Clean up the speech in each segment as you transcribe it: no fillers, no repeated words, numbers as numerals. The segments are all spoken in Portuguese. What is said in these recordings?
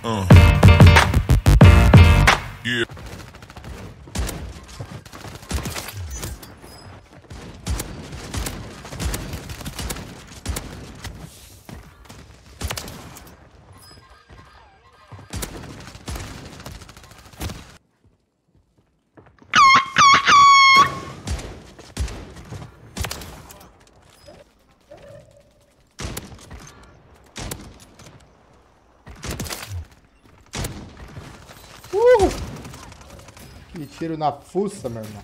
Yeah. Que tiro na fuça, meu irmão.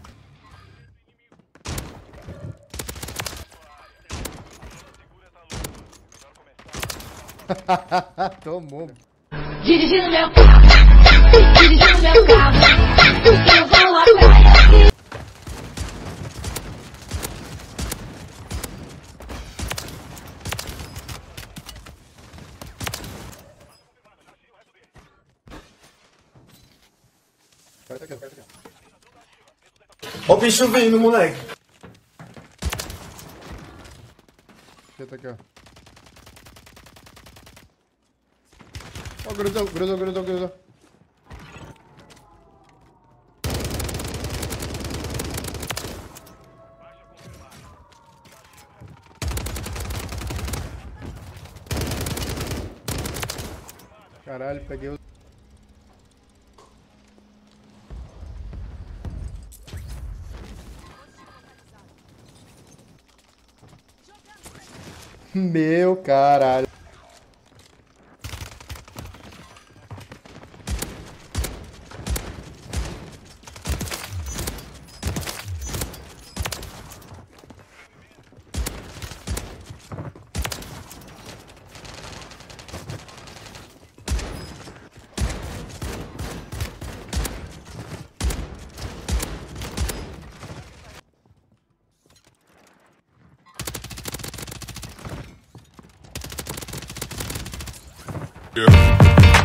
Tomou. Dirigindo meu carro, dirigindo meu carro, eu vou à praia. Ó o bicho vindo, moleque. Eita aqui, ó. Ó, grudou. Caralho, peguei o... Meu caralho. Yeah.